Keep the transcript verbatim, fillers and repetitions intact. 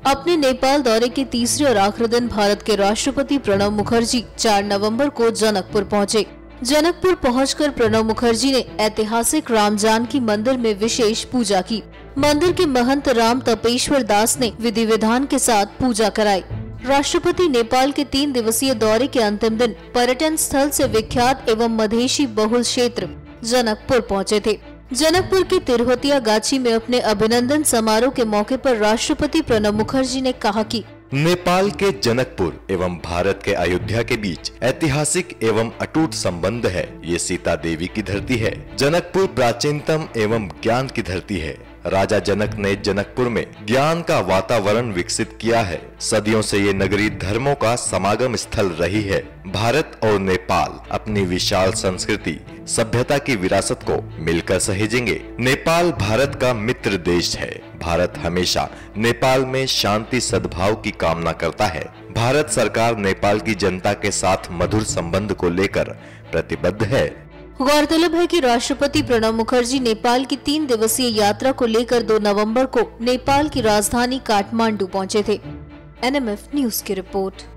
अपने नेपाल दौरे के तीसरे और आखिरी दिन भारत के राष्ट्रपति प्रणब मुखर्जी चार नवंबर को जनकपुर पहुंचे। जनकपुर पहुंचकर प्रणब मुखर्जी ने ऐतिहासिक राम जानकी मंदिर में विशेष पूजा की। मंदिर के महंत राम तपेश्वर दास ने विधि विधान के साथ पूजा कराई। राष्ट्रपति नेपाल के तीन दिवसीय दौरे के अंतिम दिन पर्यटन स्थल से विख्यात एवं मधेशी बहुल क्षेत्र जनकपुर पहुंचे थे। जनकपुर के तिरहुतिया गाछी में अपने अभिनंदन समारोह के मौके पर राष्ट्रपति प्रणब मुखर्जी ने कहा कि नेपाल के जनकपुर एवं भारत के अयोध्या के बीच ऐतिहासिक एवं अटूट संबंध है। ये सीता देवी की धरती है। जनकपुर प्राचीनतम एवं ज्ञान की धरती है। राजा जनक ने जनकपुर में ज्ञान का वातावरण विकसित किया है। सदियों से ये नगरी धर्मों का समागम स्थल रही है। भारत और नेपाल अपनी विशाल संस्कृति सभ्यता की विरासत को मिलकर सहेजेंगे। नेपाल भारत का मित्र देश है। भारत हमेशा नेपाल में शांति सद्भाव की कामना करता है। भारत सरकार नेपाल की जनता के साथ मधुर संबंध को लेकर प्रतिबद्ध है। गौरतलब है कि राष्ट्रपति प्रणब मुखर्जी नेपाल की तीन दिवसीय यात्रा को लेकर दो नवंबर को नेपाल की राजधानी काठमांडू पहुंचे थे। एन एम एफ न्यूज की रिपोर्ट।